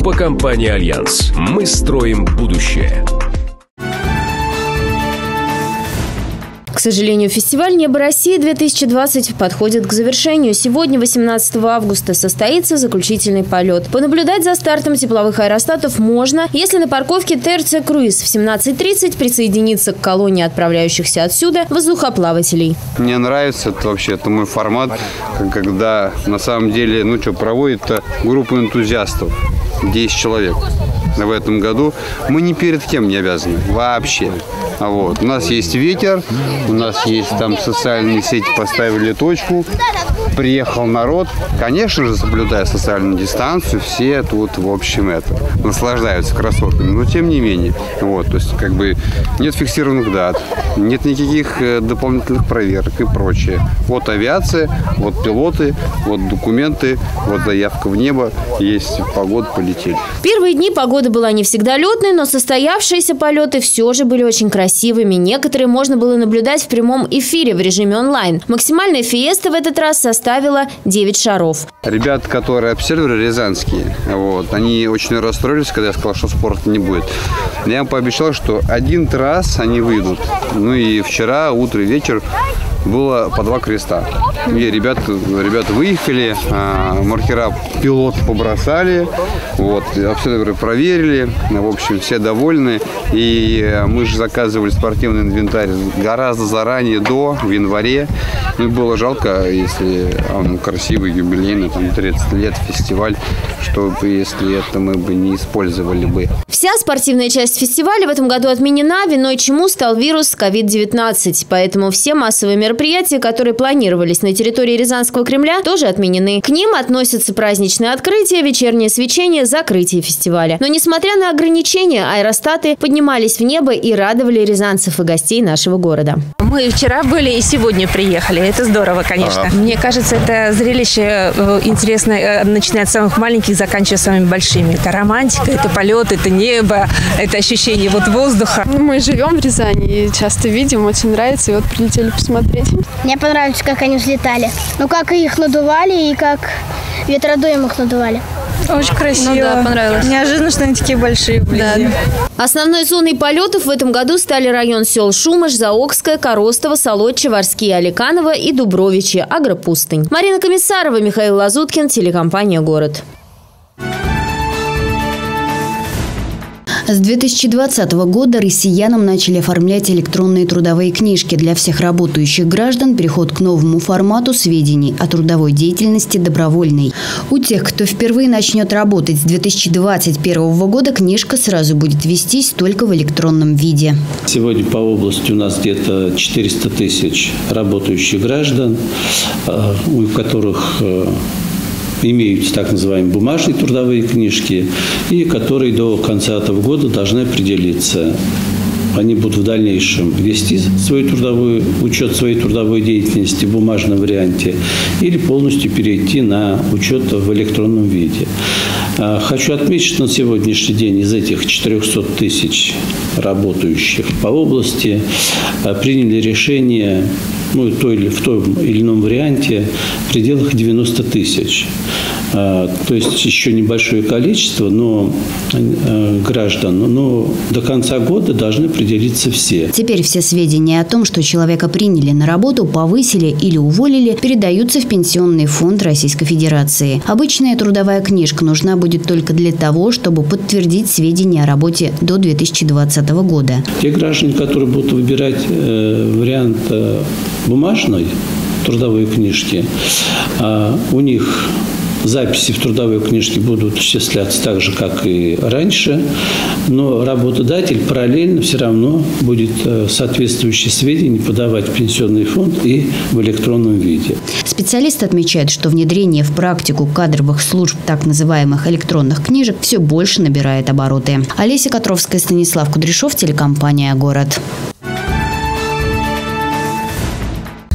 Группа компании «Альянс». Мы строим будущее. К сожалению, фестиваль «Небо России-2020» подходит к завершению. Сегодня, 18 августа, состоится заключительный полет. Понаблюдать за стартом тепловых аэростатов можно, если на парковке ТРЦ «Круиз» в 17:30 присоединиться к колонне отправляющихся отсюда воздухоплавателей. Мне нравится это мой формат, когда на самом деле проводит группа энтузиастов, 10 человек. В этом году мы ни перед кем не обязаны вообще. У нас есть ветер, у нас есть там социальные сети, поставили точку, приехал народ. Конечно же, соблюдая социальную дистанцию, все тут, в общем, наслаждаются красотами. Но тем не менее, то есть нет фиксированных дат, нет никаких дополнительных проверок и прочее. Вот авиация, вот пилоты, вот документы, вот заявка в небо, есть погода, полетели. Первые дни погода была не всегда летной, но состоявшиеся полеты все же были очень красивыми. Некоторые можно было наблюдать в прямом эфире в режиме онлайн. Максимальная фиеста в этот раз составила 9 шаров. Ребята, которые обсерверы рязанские, они очень расстроились, когда я сказал, что спорта не будет. Я им пообещал, что один раз они выйдут. И вчера, утро и вечер было по 2 креста. И ребята выехали, маркера пилот побросали, обсерверы проверили, в общем, все довольны. И мы же заказывали спортивный инвентарь гораздо заранее, в январе. Было жалко, если он красивый, юбилейный, 30 лет, фестиваль, если это мы бы не использовали бы. Вся спортивная часть фестиваля в этом году отменена, виной чему стал вирус COVID-19. Поэтому все массовые мероприятия, которые планировались на территории Рязанского Кремля, тоже отменены. К ним относятся праздничное открытие, вечернее свечение, закрытие фестиваля. Но несмотря на ограничения, аэростаты поднимались в небо и радовали рязанцев и гостей нашего города. Мы вчера были и сегодня приехали. Это здорово, конечно. Мне кажется, это зрелище интересное, начиная от самых маленьких, заканчивая самыми большими. Это романтика, это полет, это небо, это ощущение воздуха. Мы живем в Рязани и часто видим, очень нравится, и прилетели посмотреть. Мне понравилось, как они взлетали. Как их надували и как ветродуем их надували. Очень красиво. Понравилось. Неожиданно, что они такие большие были. Да. Основной зоной полетов в этом году стали район сел Шумыш, Заокское, Коростово, Солодче, Варские, Аликаново и Дубровичи, Агропустынь. Марина Комиссарова, Михаил Лазуткин, телекомпания «Город». С 2020 года россиянам начали оформлять электронные трудовые книжки. Для всех работающих граждан переход к новому формату сведений о трудовой деятельности добровольный. У тех, кто впервые начнет работать с 2021 года, книжка сразу будет вестись только в электронном виде. Сегодня по области у нас где-то 400 тысяч работающих граждан, у которых имеются так называемые бумажные трудовые книжки, и которые до конца этого года должны определиться. Они будут в дальнейшем вести учет своей трудовой деятельности в бумажном варианте или полностью перейти на учет в электронном виде. Хочу отметить, что на сегодняшний день из этих 400 тысяч работающих по области приняли решение в том или ином варианте в пределах 90 тысяч. То есть еще небольшое количество граждан, но до конца года должны определиться все. Теперь все сведения о том, что человека приняли на работу, повысили или уволили, передаются в Пенсионный фонд Российской Федерации. Обычная трудовая книжка нужна будет только для того, чтобы подтвердить сведения о работе до 2020 года. Те граждане, которые будут выбирать вариант бумажной трудовой книжки, у них записи в трудовой книжке будут исчисляться так же, как и раньше, но работодатель параллельно все равно будет соответствующие сведения подавать в Пенсионный фонд и в электронном виде. Специалисты отмечают, что внедрение в практику кадровых служб так называемых электронных книжек все больше набирает обороты. Олеся Котровская, Станислав Кудряшов, телекомпания «Город».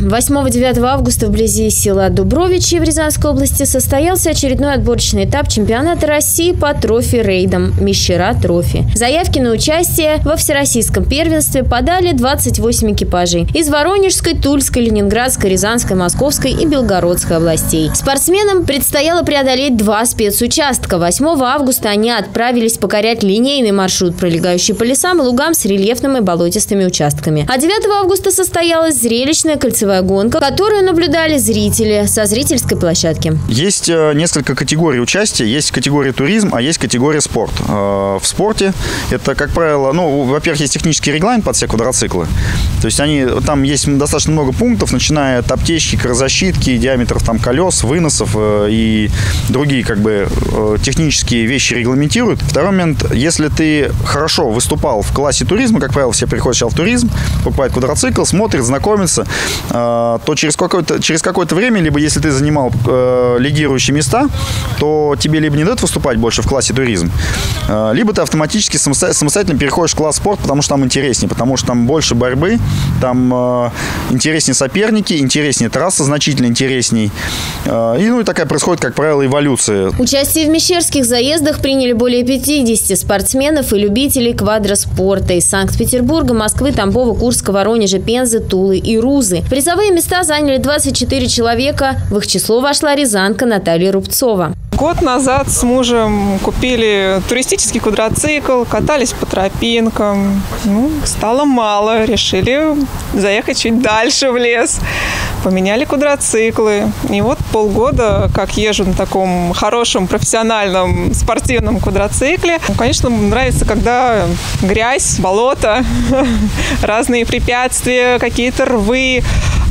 8-9 августа вблизи села Дубровичи в Рязанской области состоялся очередной отборочный этап чемпионата России по трофи-рейдам «Мещера Трофи». Заявки на участие во всероссийском первенстве подали 28 экипажей из Воронежской, Тульской, Ленинградской, Рязанской, Московской и Белгородской областей. Спортсменам предстояло преодолеть 2 спецучастка. 8 августа они отправились покорять линейный маршрут, пролегающий по лесам и лугам с рельефными и болотистыми участками. А 9 августа состоялась зрелищная кольцевая гонка, которую наблюдали зрители со зрительской площадки. Есть несколько категорий участия. Есть категория туризм, а есть категория спорт. В спорте это, как правило, во-первых, есть технический регламент под все квадроциклы. То есть там есть достаточно много пунктов, начиная от аптечки, крозащитки, диаметров колес, выносов и другие технические вещи регламентируют. Второй момент, если ты хорошо выступал в классе туризма, как правило, все приходят сейчас в туризм, покупают квадроцикл, смотрят, знакомятся, то через какое-то время, либо если ты занимал лидирующие места, то тебе либо не дают выступать больше в классе туризм, либо ты автоматически самостоятельно переходишь в класс спорт, потому что там интереснее, потому что там больше борьбы, там интереснее соперники, интереснее трасса, значительно интересней. И такая происходит, как правило, эволюция. Участие в мещерских заездах приняли более 50 спортсменов и любителей квадроспорта из Санкт-Петербурга, Москвы, Тамбова, Курска, Воронежа, Пензы, Тулы и Рузы. Призовые места заняли 24 человека. В их число вошла рязанка Наталья Рубцова. Год назад с мужем купили туристический квадроцикл, катались по тропинкам. Стало мало, решили заехать чуть дальше в лес. Поменяли квадроциклы. И вот полгода, как езжу на таком хорошем, профессиональном, спортивном квадроцикле. Конечно, нравится, когда грязь, болото, разные препятствия, какие-то рвы.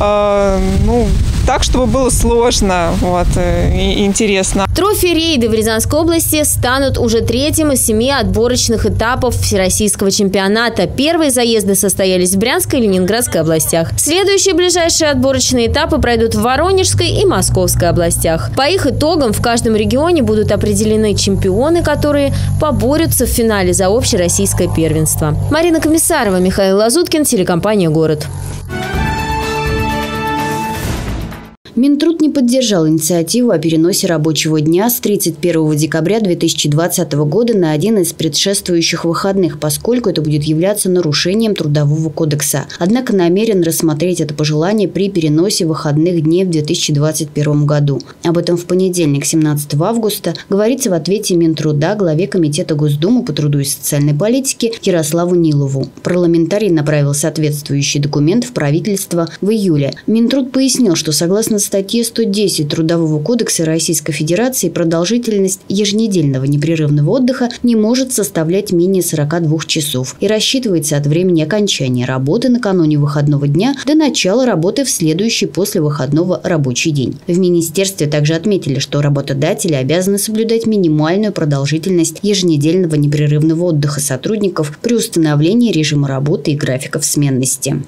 Так, чтобы было сложно и интересно. Трофи-рейды в Рязанской области станут уже 3-м из 7 отборочных этапов всероссийского чемпионата. Первые заезды состоялись в Брянской и Ленинградской областях. Следующие ближайшие отборочные этапы пройдут в Воронежской и Московской областях. По их итогам в каждом регионе будут определены чемпионы, которые поборются в финале за общероссийское первенство. Марина Комиссарова, Михаил Лазуткин, телекомпания «Город». Минтруд не поддержал инициативу о переносе рабочего дня с 31 декабря 2020 года на один из предшествующих выходных, поскольку это будет являться нарушением Трудового кодекса. Однако намерен рассмотреть это пожелание при переносе выходных дней в 2021 году. Об этом в понедельник, 17 августа, говорится в ответе Минтруда главе Комитета Госдумы по труду и социальной политике Ярославу Нилову. Парламентарий направил соответствующий документ в правительство в июле. Минтруд пояснил, что согласно статье 110 Трудового кодекса Российской Федерации продолжительность еженедельного непрерывного отдыха не может составлять менее 42 часов и рассчитывается от времени окончания работы накануне выходного дня до начала работы в следующий после выходного рабочий день. В министерстве также отметили, что работодатели обязаны соблюдать минимальную продолжительность еженедельного непрерывного отдыха сотрудников при установлении режима работы и графиков сменности.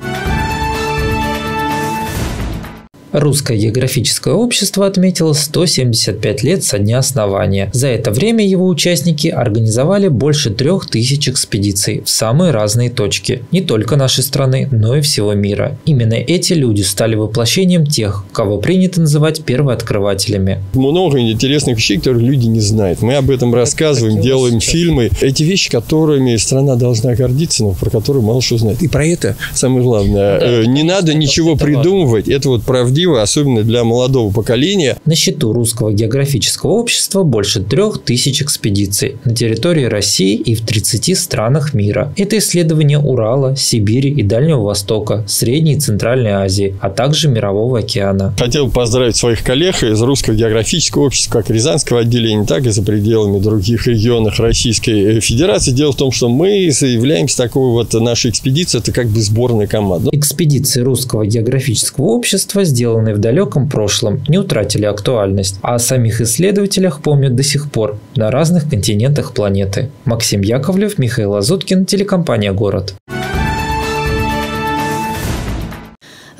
Русское географическое общество отметило 175 лет со дня основания. За это время его участники организовали больше 3000 экспедиций в самые разные точки, не только нашей страны, но и всего мира. Именно эти люди стали воплощением тех, кого принято называть первооткрывателями. Много интересных вещей, которые люди не знают. Мы об этом рассказываем, делаем фильмы. Эти вещи, которыми страна должна гордиться, но про которые мало что знает. И про это самое главное. Не надо ничего придумывать. Это правдиво, особенно для молодого поколения. На счету Русского географического общества больше 3000 экспедиций на территории России и в 30 странах мира. Это исследования Урала, Сибири и Дальнего Востока, Средней и Центральной Азии, а также Мирового океана. Хотел бы поздравить своих коллег из Русского географического общества, как Рязанского отделения, так и за пределами других регионов Российской Федерации. Дело в том, что мы заявляемся такой нашей экспедиции, это как бы сборная команда. Экспедиции Русского географического общества, сделанные в далеком прошлом, не утратили актуальность, а о самих исследователях помнят до сих пор на разных континентах планеты. Максим Яковлев, Михаил Лазуткин, телекомпания «Город».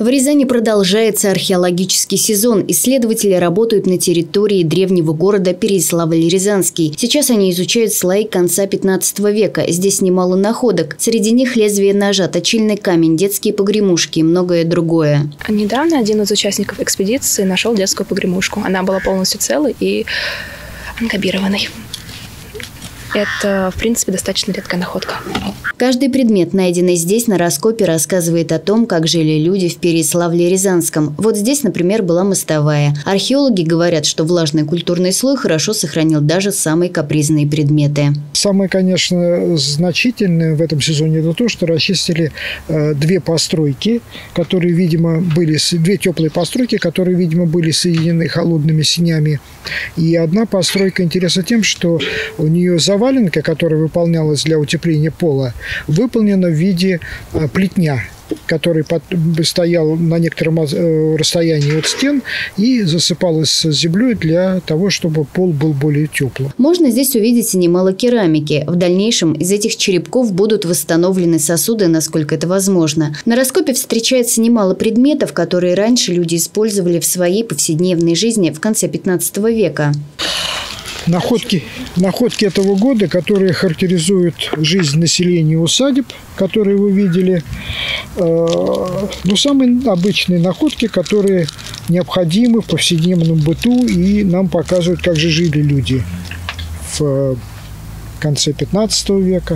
В Рязани продолжается археологический сезон. Исследователи работают на территории древнего города Переяславль-Рязанский. Сейчас они изучают слои конца 15 века. Здесь немало находок. Среди них лезвие ножа, точильный камень, детские погремушки и многое другое. Недавно один из участников экспедиции нашел детскую погремушку. Она была полностью целой и анкабированной. Это, в принципе, достаточно редкая находка. Каждый предмет, найденный здесь на раскопе, рассказывает о том, как жили люди в Переяславле-Рязанском. Вот здесь, например, была мостовая. Археологи говорят, что влажный культурный слой хорошо сохранил даже самые капризные предметы. Самое, конечно, значительное в этом сезоне это то, что расчистили две постройки, которые, видимо, были две теплые постройки, которые, видимо, были соединены холодными сенями. И одна постройка интересна тем, что у нее заваленка, которая выполнялась для утепления пола, выполнена в виде плетня, который стоял на некотором расстоянии от стен и засыпалась землей для того, чтобы пол был более теплым. Можно здесь увидеть и немало керамики. В дальнейшем из этих черепков будут восстановлены сосуды, насколько это возможно. На раскопе встречается немало предметов, которые раньше люди использовали в своей повседневной жизни в конце 15 века. Находки этого года, которые характеризуют жизнь населения усадеб, которые вы видели. Самые обычные находки, которые необходимы в повседневном быту и нам показывают, как же жили люди в конце 15 века.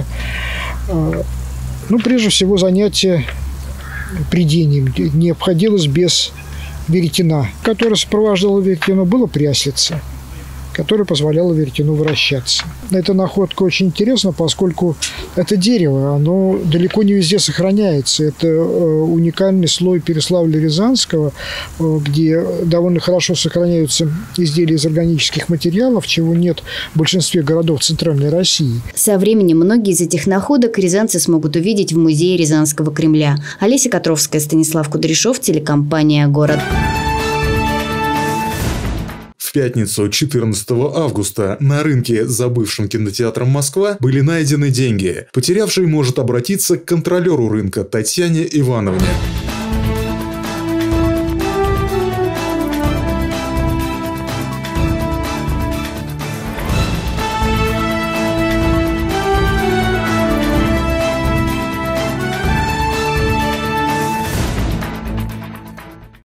Прежде всего, занятие прядением не обходилось без веретена. Которое сопровождало веретено, было пряслица, которая позволяла веретену вращаться. Эта находка очень интересна, поскольку это дерево, оно далеко не везде сохраняется. Это уникальный слой Переяславля-Рязанского, где довольно хорошо сохраняются изделия из органических материалов, чего нет в большинстве городов Центральной России. Со временем многие из этих находок рязанцы смогут увидеть в музее Рязанского Кремля. Олеся Котровская, Станислав Кудряшов, телекомпания «Город». В пятницу, 14 августа, на рынке за бывшим кинотеатром «Москва» были найдены деньги. Потерявший может обратиться к контролеру рынка Татьяне Ивановне.